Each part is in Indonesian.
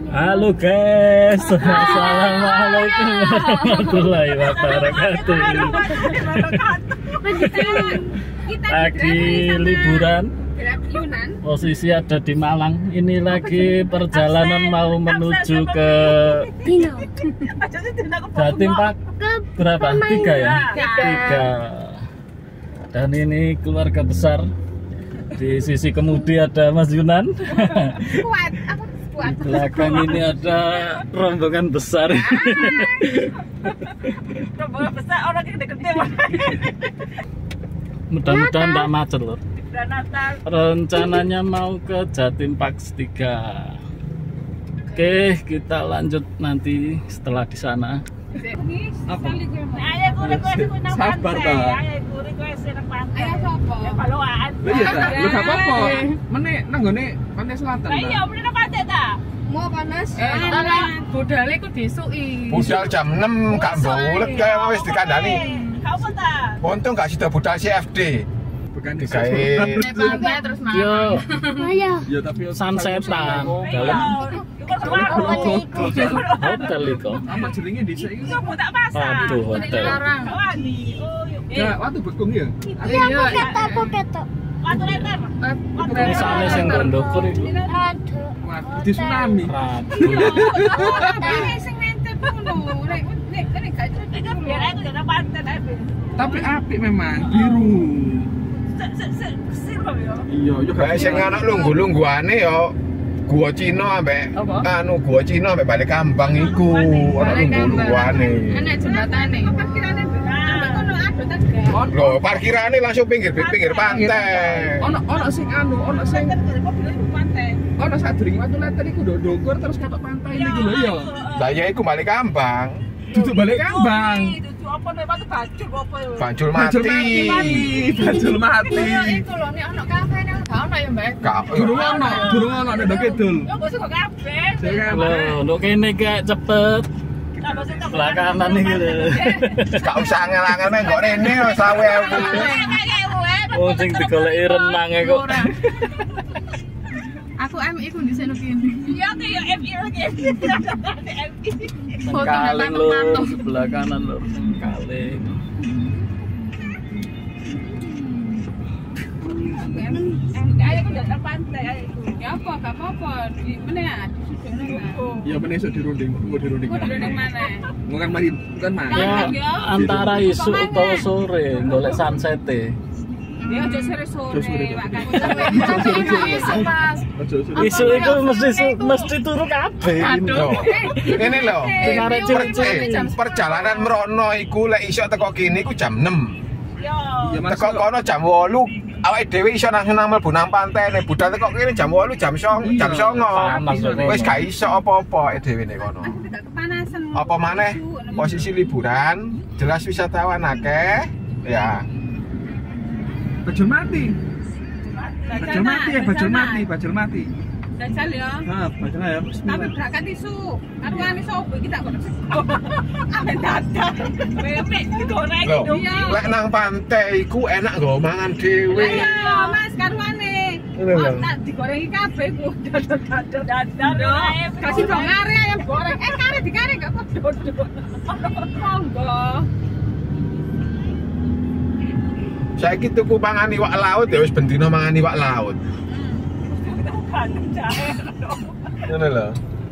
Halo guys, assalamualaikum warahmatullahi wabarakatuh. Lagi liburan, posisi ada di Malang. Ini lagi perjalanan mau menuju ke Jatim Pak. Berapa? 3 ya? 3. Dan ini keluarga besar. Di sisi kemudi ada Mas Yunan. Di belakang ini ada rombongan besar. Rombongan besar orang gede-gede. Mudah-mudahan tak macet loh. Rencananya mau ke Jatim Park 3. Oke, kita lanjut nanti setelah di sana. Sabar ta. Ayo sopo? Ya baloan. Iya ta. Lu gak apa-apa. Meneh nang gone pantai selatan ta. Iya, meneh nang pantai ta. Mau panas. Budale ku disuki. Budal jam 6 gak mbulek kae wis dikandani. Gak apa ta? Untung gak sida budal CFD. Bukan Digawe Pantai terus makan. Yo, ya tapi sunsetan dalam hotel itu. apa jenenge dhisik iki? Coba tak pasang. Aduh, hotel. Gak waktu bekung ya. Iya, ketok. Waktu letter. Ini sana sing rendokur itu. Waduh, di tsunami. Ini sing nempel ngono. Nek gak itu biar aku nang pantai. Tapi apik memang biru. Bersih loh ya. Iya, yo kae sing anak lungguh-lungguhane yo Gua Cina ambek Gua Cina ambek Balik Kambang iku ana lungguh-lungguhane. Ana jembatane. Parkirane benar. Kono ada tegal. Lho, parkirane langsung pinggir pantai. Ono sing ono sing pantai. ono sadurunge watu letter iku ndokur terus ketok pantai niku lho ya. Lah ya iku Balik Kambang. Duduk Balik Kambang. Dudu apa nek watu bajul apa ya? Bajul mati. Bajul mati. Iku lho nek ono kafe nang gak ono ya, Mbak. Durung ono nek kidul. Yo kok sing kafe. Loh, kene kayak cepet. Sebelah kanan iki lho. Gak usah ngelangan kok rene 20.000. Oh, sing digoleki renang e kok. Aku MI ku di sini kene. Iya aku ya MI lagi. Kaleng lho, sebelah kanan lho, kaleng. Ayo aku datang pantai ayo. Ya apa gak apa-apa. Di mana ya? Ya meneh iso dirunding, dirunding. Dirunding mana? Bukan mari, bukan mari. Ya, antara isu utawa sore golek sunset e. Ya aja sore-sore, Pak Kang. Isu itu mesti turu kabeh. Ini lho, perjalanan merono iku lek iso teko kene iku jam 6. Yo. Teko kono jam 8. Awake dhewe iso nang mlebu nang pantai nek budal teko kene jam 8, jam 9. Wis gak iso apa-apa dhewe nek kono. Kepanasan. Apa maneh posisi liburan, jelas wisatawan akeh, ya. Bajul mati. Bajul mati. Dajal ya. Nah, bajul ya. Tapi berangkat isu. Arwane sopo iki tak kono. Amen dadak. Bebek digoreng Loh, iya. lek nang pantai iku enak nggo mangan dhewe. Iya, Mas, karwane. Tak digorengi kabeh ku dadar. Kasih dong are ayam goreng. Kare digoreng gak kok dodol. Monggo. Saiki tuku mangan iwak laut ya wis bendina mangan iwak laut. Ngono lho.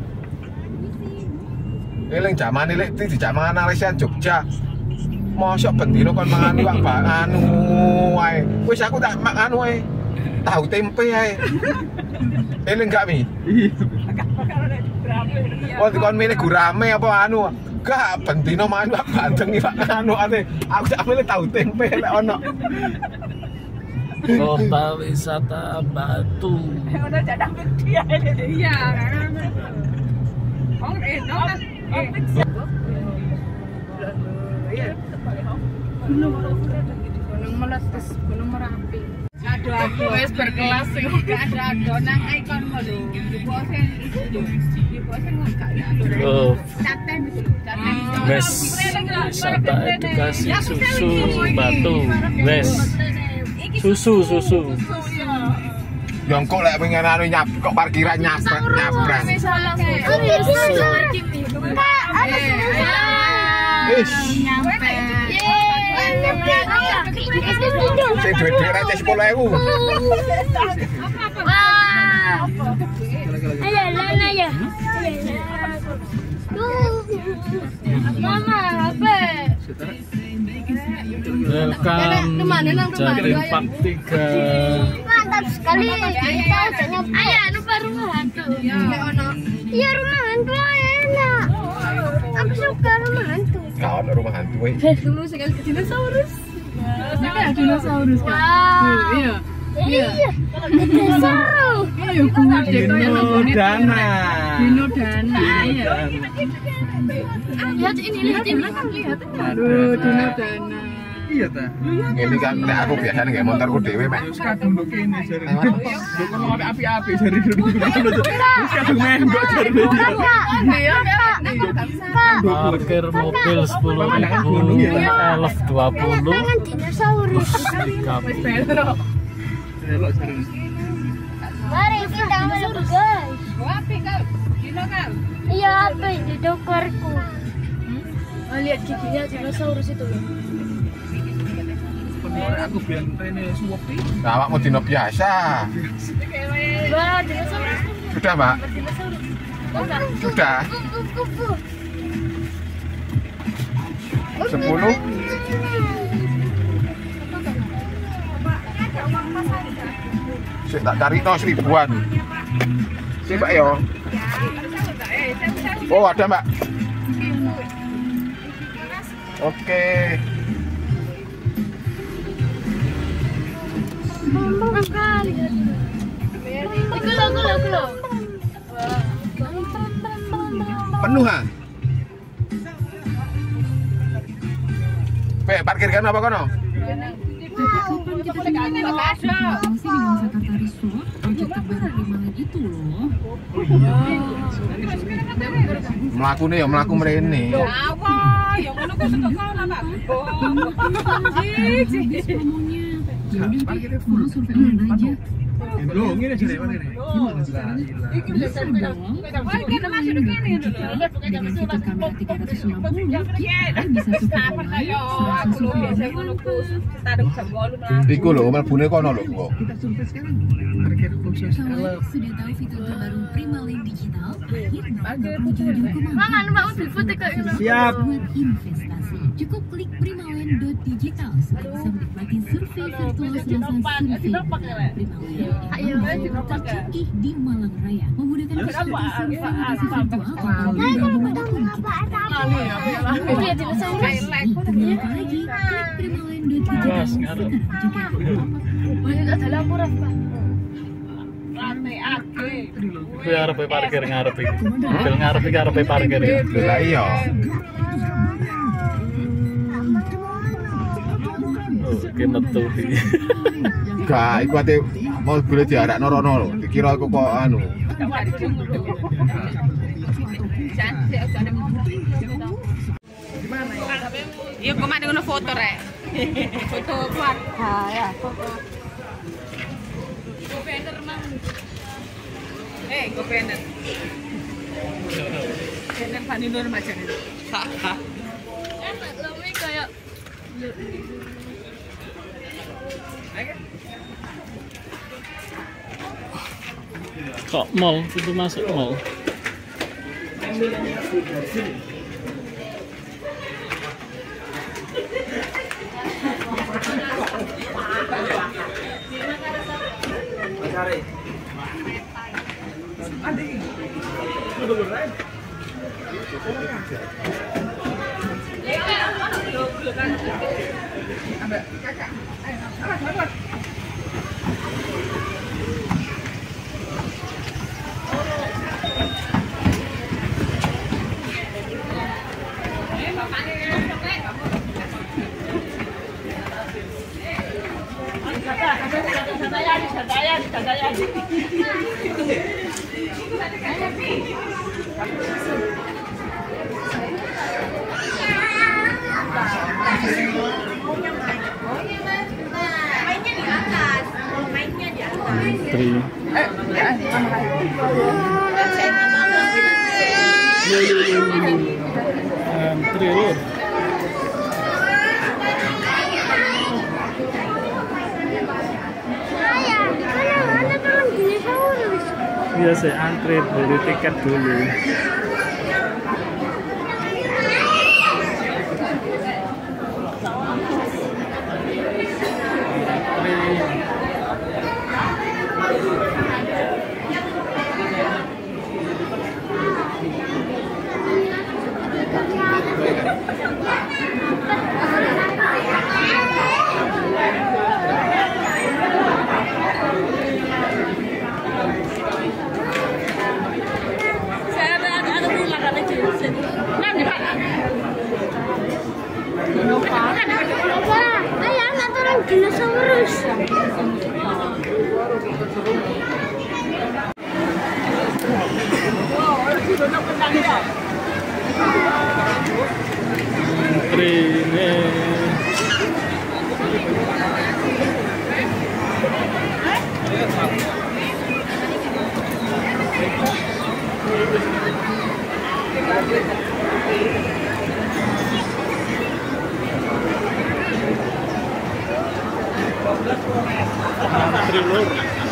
Eling jamane lek dijak mangan Alesian Jogja. Mosok bendina kon mangan iwak anu wae. Wis aku tak makan wae. Tahu tempe ae. Eling gak Mi? Iya. Oh, kon milih gurame apa anu? Gak bendina mangan iwak bandeng iwak anu ate. Aku tak milih tahu tempe lek ono. Kota wisata Batu. Udah jadang dia ini. Iya, kan. Gunung meletus, Gunung Merapi. Aduh, wes berkelas sih. Ada adonan ikon mau lho. Oh, Caten itu. wes wisata edukasi susu Batu. Wes susu. Yang kok lek pengen anu kok parkiran nyabrang. Saya duit-duit aja 10.000. Wah. Ayo, Lana ya. Mama, apa? Welcome Jatim Park 3. Mantap sekali. Ayo, lupa rumah hantu. Iya, rumah hantu enak. Aku suka rumah hantu. Nggak ada rumah hantu, weh. Dulu sekali ke dinosaurus. Ada dinosaurus kan? Iya. Iya. Seru. Ayo kuat deh. Dinodana. Dinodana. Iya. Lihat ini, lihat ini. Aduh, dinodana. Iya ta. Ini kan nek aku biasanya nggak motorku dhewe, Mek. Wis kadung nduk kene jare. Nduk kono api-api jare. Wis kadung mendok jare. Iya, Parkir mobil 10.000, elf 20, dinosaurus. 30. Elok jare. Mari kita meluk guys. Wapi kau? Dino kau? Iya, apa di dokorku? Lihat giginya dinosaurus itu loh. Penore aku biyen rene suwepi. Nah, awakmu dino biasa. Wah, dinosaurus. Sudah, Mbak? Sudah. 10. Sik tak cari no 1.000-an. Sik, Mbak yo. Oh, ada, Mbak. Oke. Gelo. Penuh, ha? Pe, parkir kan apa kono? Melaku nih ya, melaku mrene. Apa? Ya ngono kok sedok kau lah, Pak. Parkirnya full survei online aja. Loh, ngene jare ngene. Gimana sih? Iki wis sedang. Wah, kita masuk ke sini dulu. Dengan fitur kamera 360, Bisa super ayo. Aku lu biasa ngono ku. Taruh jam 8 lah. Iku lho, mlebune kono lho, kok. Kita survei sekarang. Parkir khusus Kawan sudah tahu fitur terbaru Prima Lane Digital? Akhirnya menjadi hukuman. Mangan Mbak ambil foto kayak gitu. Siap. Buat investasi. Cukup klik primalane.digital supaya bisa menikmati survei virtual selasa survei. Primalane adalah tercanggih di Malang Raya. Memudahkan peserta survei lokasi virtual kapan dimanapun kita berada. Iya, dinosaurus. Tunggu apa lagi? Klik primalane.digital sekarang juga. Banyak ada laporan, Pak. Kuwi arepe parkir ngarep iki. Mobil ngarep iki arepe parkir. Lah iya. Oke, metu iki. Gak, iku ate mobil diarakno rono lho. Dikira iku kok anu. Iya, kok mana ngono foto rek. Foto keluarga ya, foto. Go banner mang. Go banner. Banner Fani Nur macam ini. Enak loh, ini kayak Kok mall, itu masuk mall. Tri. Antri lur. Iya saya antri beli tiket dulu. Ayah, anak orang dinosaurus. Antri lur.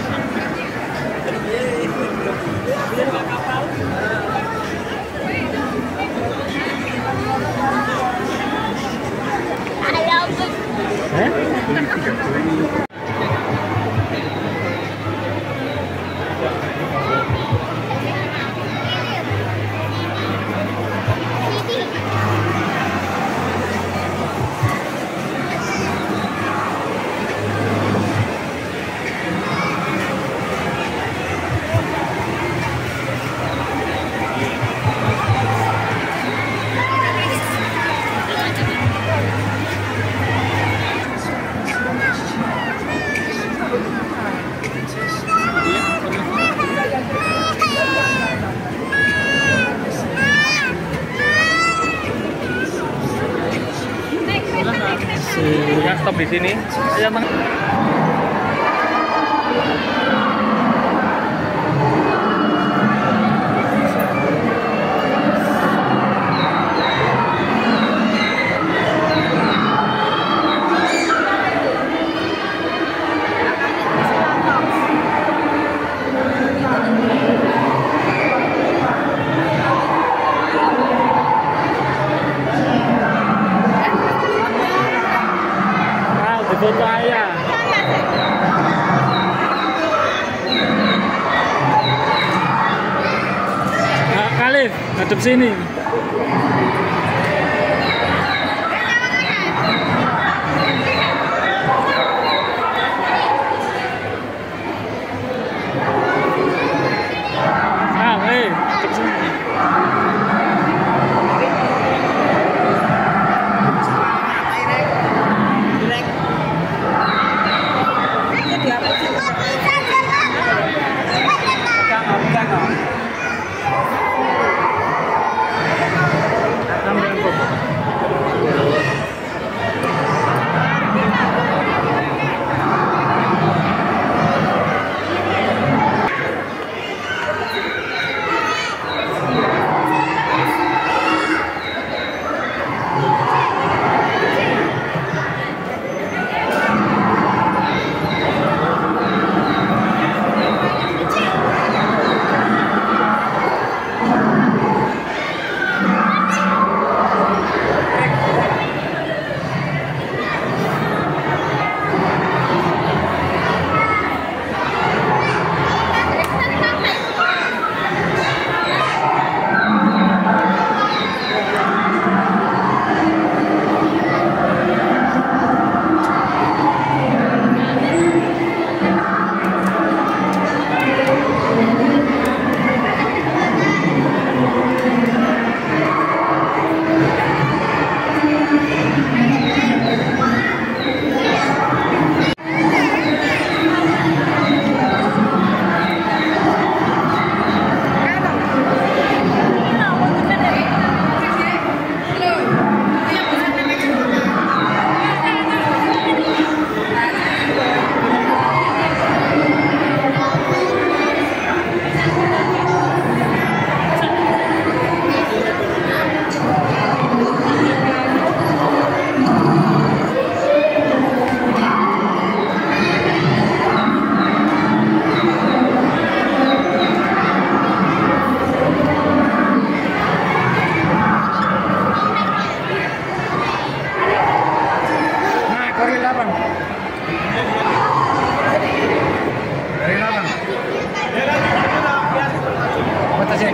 Ya, stop di sini. Ya, Bang. Foto ayah. Nah, Khalif, ngadep sini. Ngadep sini.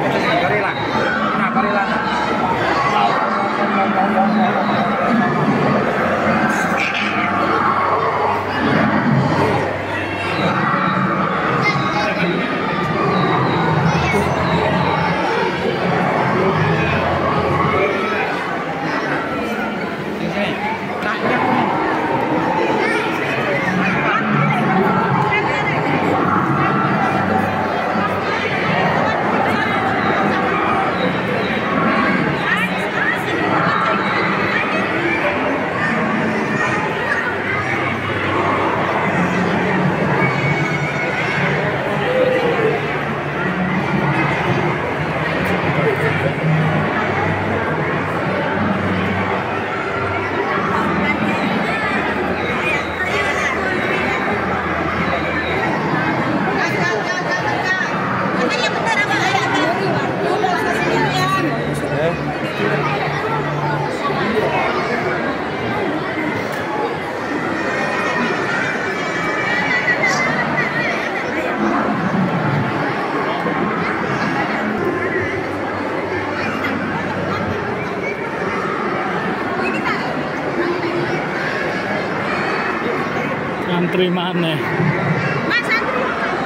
Gorila. Nah, gorila. Antri maneh. Mas antri.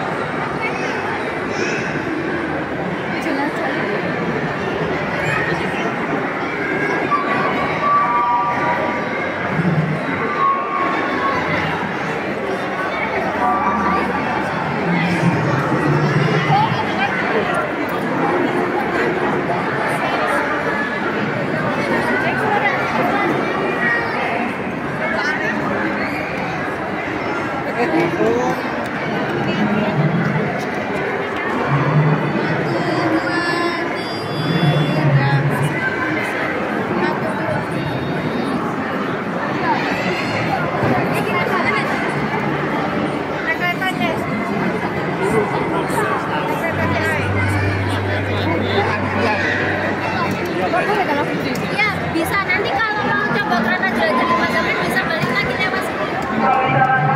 Ya, bisa nanti kalau mau coba kereta jelajah 5 jam bisa balik lagi lewat sini.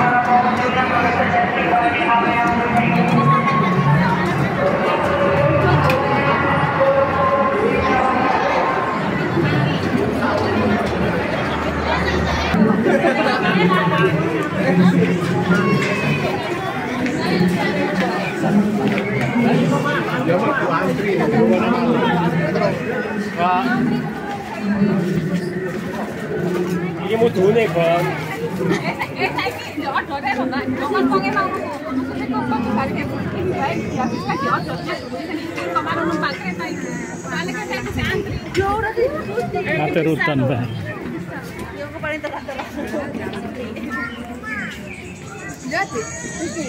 Pak, Iki mudune, Bang. Saiki yo odone lho, Mbak. Ngomong-ngomongnya mau. Maksudnya kok balik ke baik ya bisa di odone dulu sing kemarin numpak kereta itu. Soalnya kan saya bisa antri. Yo ora di. ate rutan, Mbak. Yo aku paling terang-terang. Jadi, iki.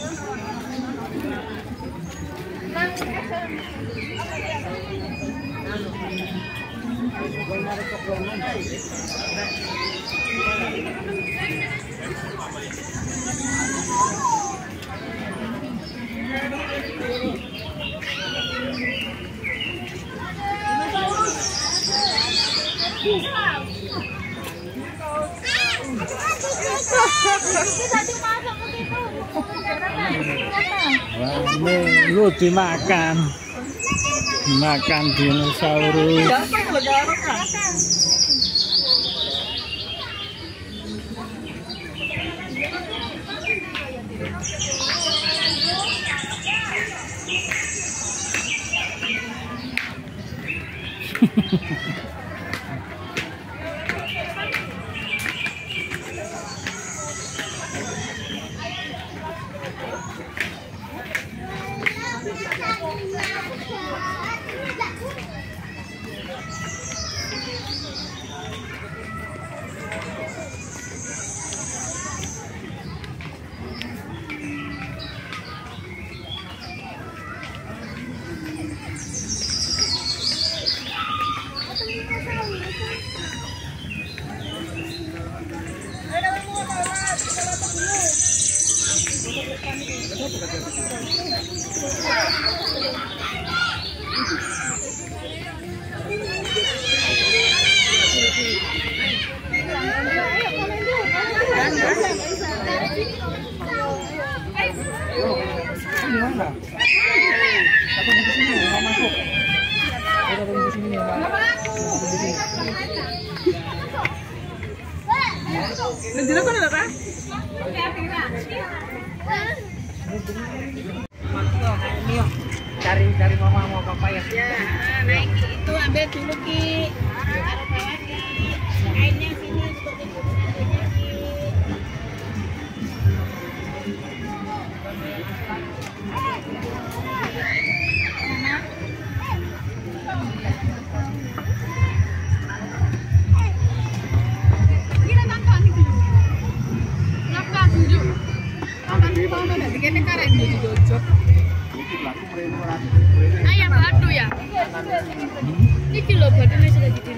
Wah, ini lu dimakan. Makan dinosaurus. Satu di sini, Nanti apa nih, Kak? Cari mama mau papa ya. Ya, naik itu ambil dulu Ki. Taruh bawah Ki. Kainnya sini seperti itu. Ayam batu ya? Ini kilo batunya sudah jadi.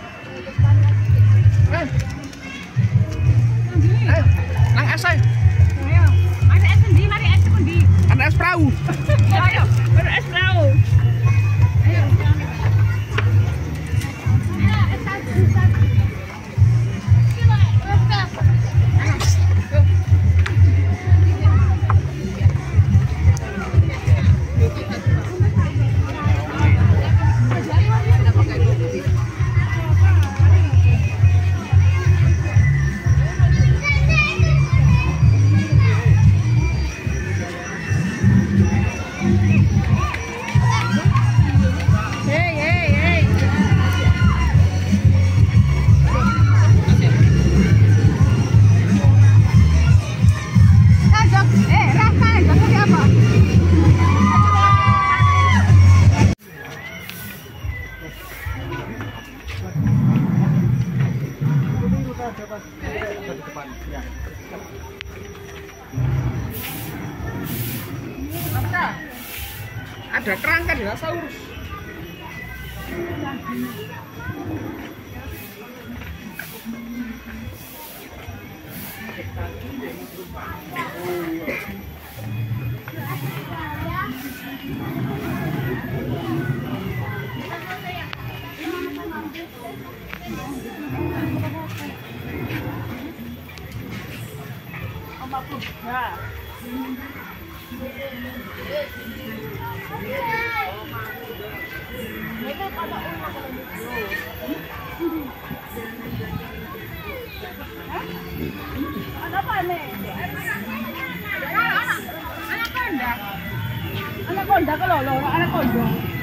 Nang es ae. Ayo, ada es sendi, mari es sendi. Ana es perahu. Ayo, baru es perahu. Ayo. Es satu. Ada kerangka dinosaurus. Anaconda kalau lo, anaconda.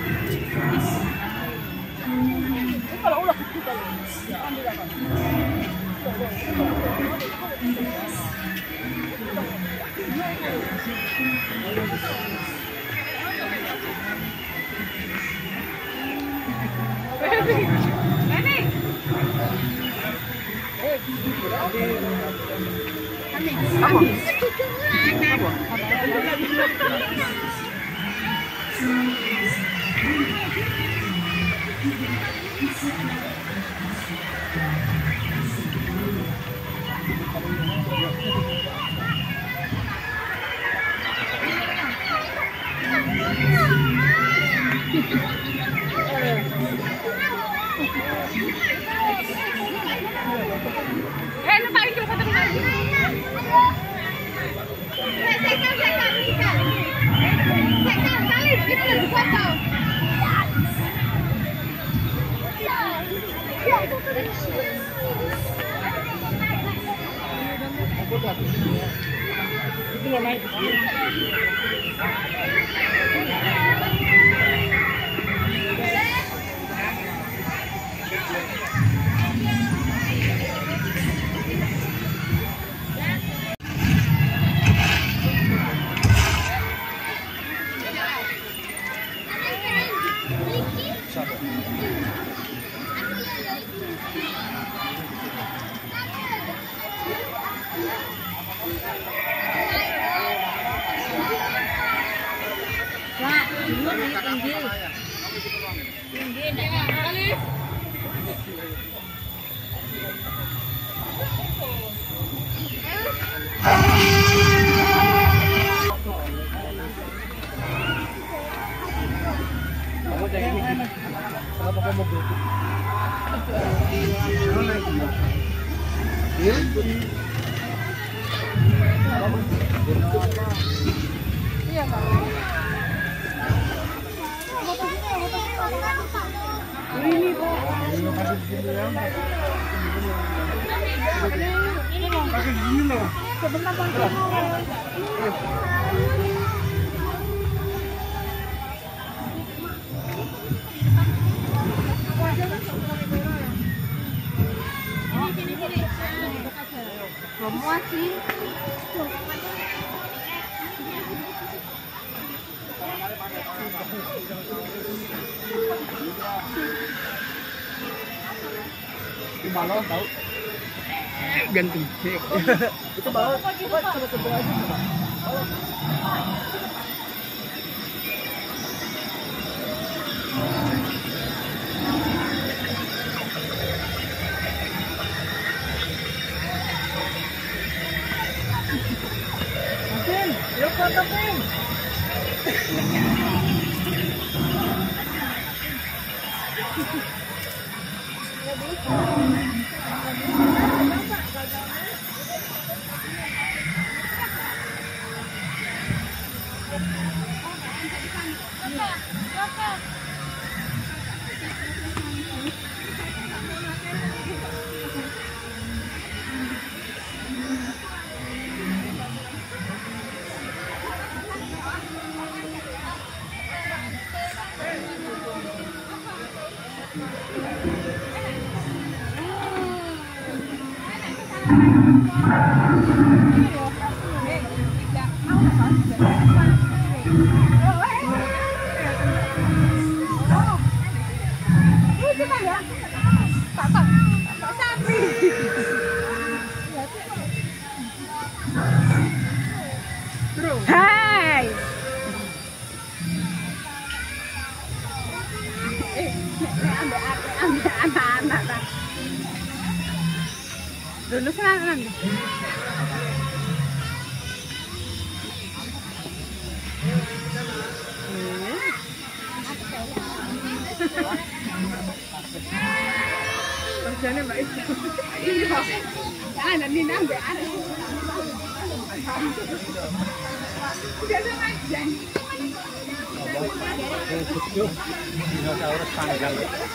Kalau ulah kita. Lupa itu foto lagi. Itu lo naik. Iya, Kak. Semua sih. Balon tahu gantung itu balon coba aja. Yuk, Kapten. Hai. Ambil anak-anak. Dulu senang. Kerjanya baik. Jangan nanti nambah anak. Dinosaurus panggang.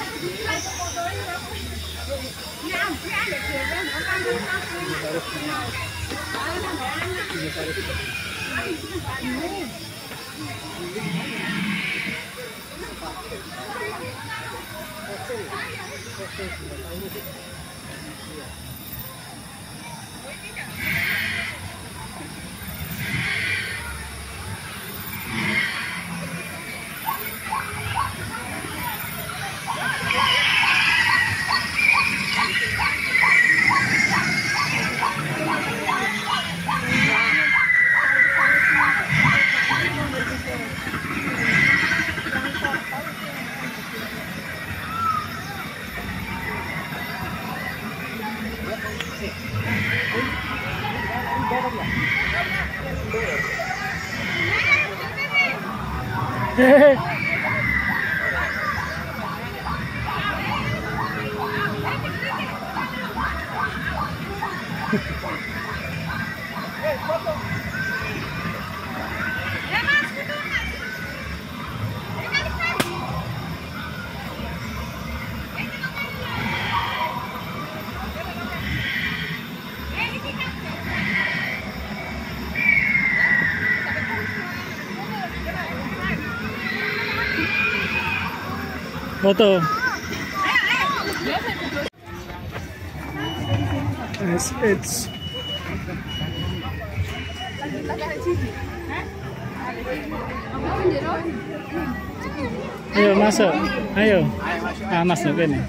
Foto. It's ayo masuk, ayo. Ah, masuk ini.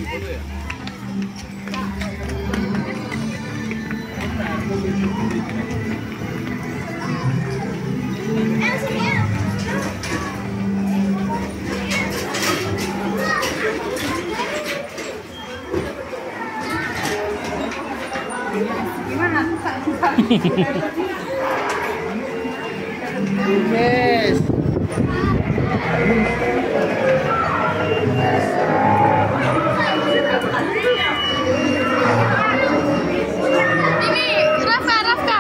Yes. Ini Rafka.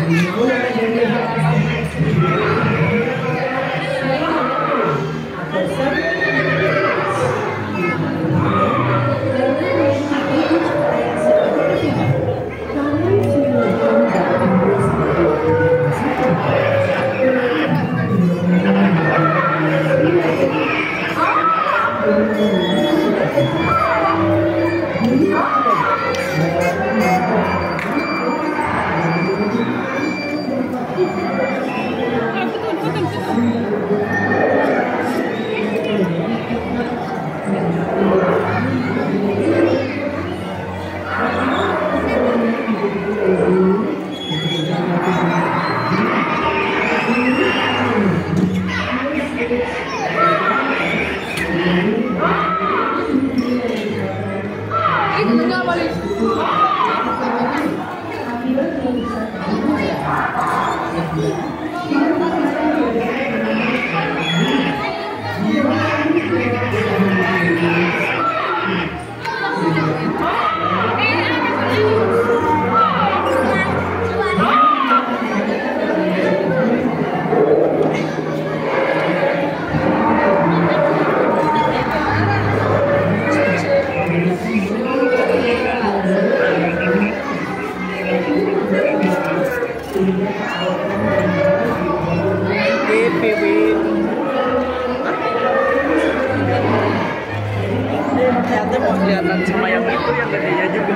Ternyata mau kelihatan sama yang itu yang gedenya juga.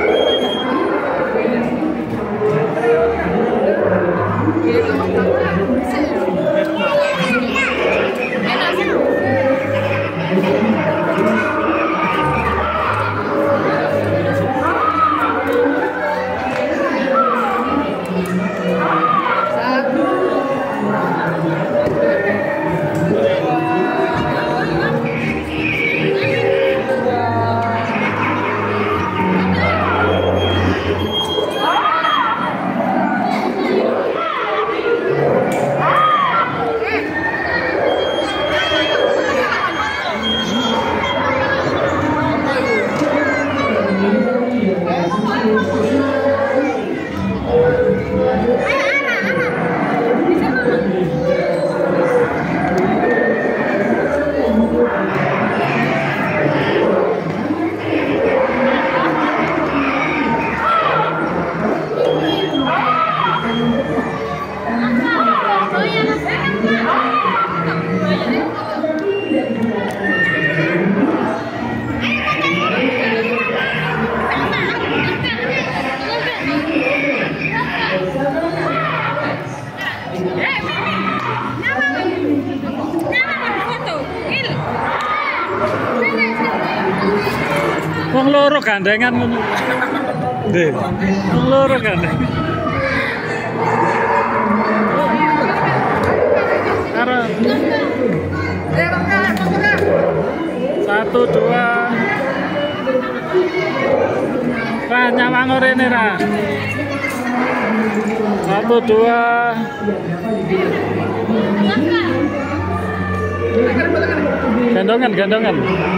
Wong loro gandengan ngono. Nggih. Wong loro gandengan. Karo. 1 2. Ra nyawang rene ra. 1 2. Gandongan.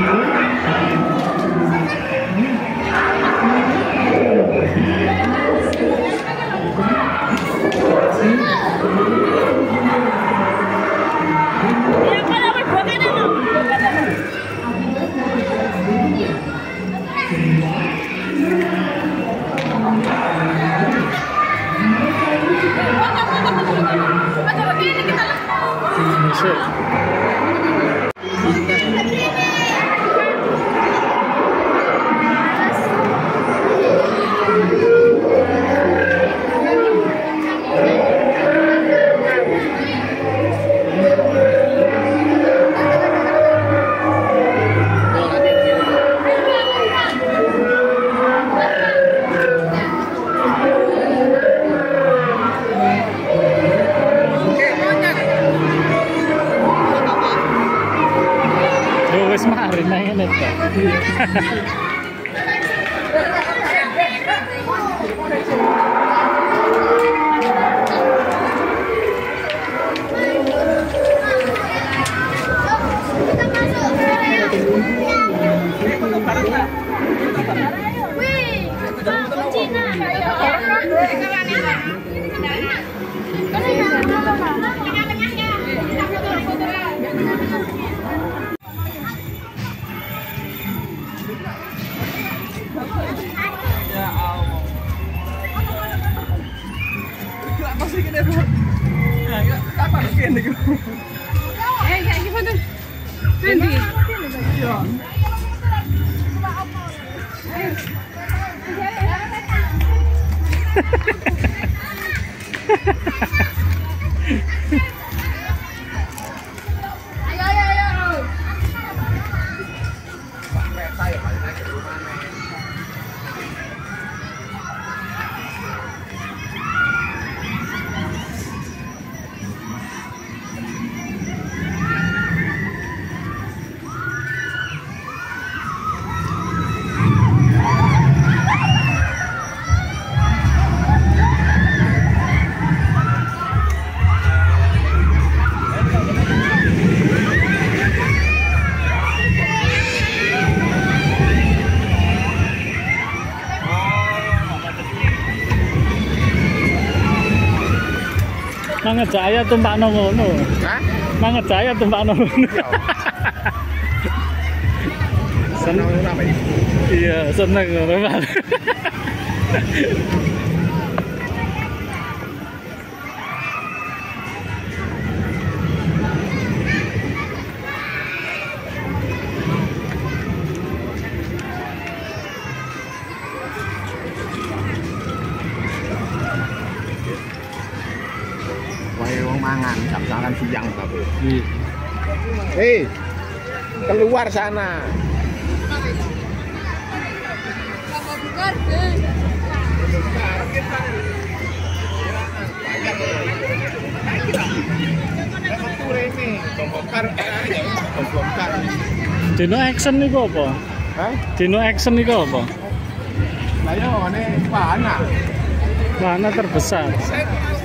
Wis mari nang ngene to. Wih, Cina. masih gini Bu. Nah, kapan kene iki? Saiki foto. Nanti. Iya. Ayo. Mangejaya tumpakno ngono. Hah? Mangejaya tumpakno ngono. Seneng ora Pak? Iya, seneng ngono, Pak. Wae wong mangan jam-jaman siang tapi. Iya. Hei, keluar sana. Dino action niku apa? Hah? Dino action niku apa? Lah yo ngene Wahana. Wahana terbesar.